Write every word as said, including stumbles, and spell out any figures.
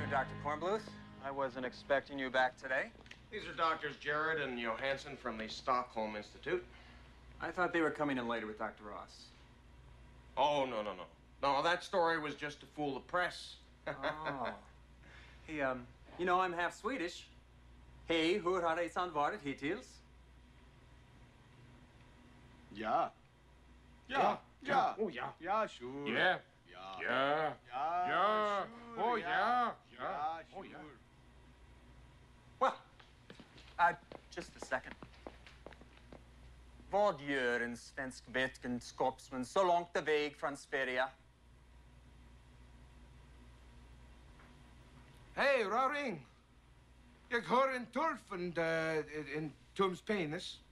afternoon, Doctor Kornbluth. I wasn't expecting you back today. These are Doctors Jared and Johansson from the Stockholm Institute. I thought they were coming in later with Doctor Ross. Oh, no, no, no. No, that story was just to fool the press. Oh. Hey, um, you know, I'm half Swedish. Hej, hur har resan varit hittills? Ja. Ja. Ja. Oh, yeah. Ja, sure. Yeah. Ja. Yeah. Ja. Yeah. Sure. Oh, yeah. Ja, Yeah. sure. Oh, yeah. Well, uh, just a second. Vad gör en svensk vetenskapsman så långt väg från Sverige? Hej, Raring! Jag har en turf and, uh, en tums penis.